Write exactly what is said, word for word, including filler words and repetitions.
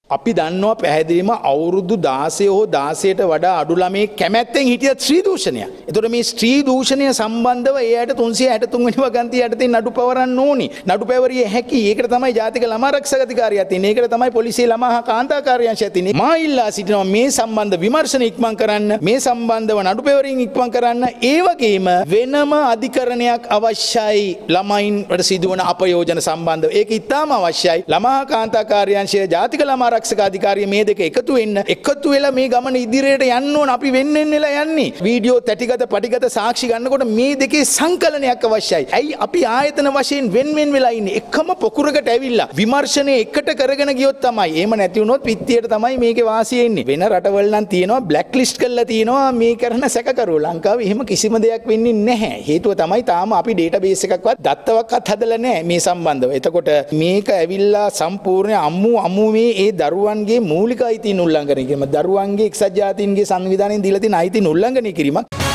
අපි දන්නවා පැහැදිලිම අවුරුදු දාසය හෝ දාසයට වඩා අඩු ළමයි කැමැත්තෙන් හිටිය ස්ත්‍රී දූෂණය. ඒතකොට මේ ස්ත්‍රී දූෂණය සම්බන්ධව එයාට තුන්සිය හැටතුන් වෙනි වගන්තිය යටතේ නඩු පවරන්න ඕනි. නඩු පැවරිය හැකි. ඒකට තමයි ජාතික ළමා ආරක්ෂක අධිකාරිය තියෙන්නේ. ඒකට තමයි පොලිසිය ළමා හා කාන්තා කාර්යාංශය තියෙන්නේ. මා ඉල්ලා සිටිනවා මේ සම්බන්ධ විමර්ශන ඉක්මන් කරන්න, මේ සම්බන්ධව නඩු පැවරීම ඉක්මන් කරන්න, ඒ වගේම වෙනම අධිකරණයක් අවශ්‍යයි ළමයින් වල සිදුවන අපයෝජන සම්බන්ධව. ඒක ඉතාම අවශ්‍යයි. ළමා හා කාන්තා කාර්යාංශය ජාතික ළමා ආරක්ෂක අධිකාරිය මේ දෙක එකතු වෙන්න එකතු වෙලා මේ ගමන ඉදිරියට යන්න ඕන. අපි වෙන්න වෙන්න වෙලා යන්නේ. වීඩියෝ තැටිගත පටිගත සාක්ෂි ගන්නකොට මේ දෙකේ සංකලනයක් අවශ්‍යයි. ඇයි අපි ආයතන වශයෙන් වෙන් වෙන් වෙලා ඉන්නේ? එකම පොකුරකට ඇවිල්ලා විමර්ශනය එකට කරගෙන ගියොත් තමයි. එහෙම නැති වුණොත් පිටියට තමයි මේකේ වාසිය එන්නේ. වෙන රටවල් නම් තියෙනවා බ්ලැක් ලිස්ට් කරලා තියෙනවා මේ කරන සැකකරුවෝ. ලංකාවේ එහෙම කිසිම දෙයක් වෙන්නේ නැහැ. හේතුව තමයි තාම අපි ඩේටාබේස් එකක්වත් දත්තවක්වත් හදලා නැහැ මේ සම්බන්ධව. එතකොට මේක ඇවිල්ලා සම්පූර්ණ අමු අමු මේ ඒ දරුවන්ගේ මූලික අයිතීන් උල්ලංඝනය කිරීම, දරුවන්ගේ එක්සත් ජාතීන්ගේ සංවිධානයෙන් දීලා තියෙන අයිතීන් උල්ලංඝනය කිරීමක්.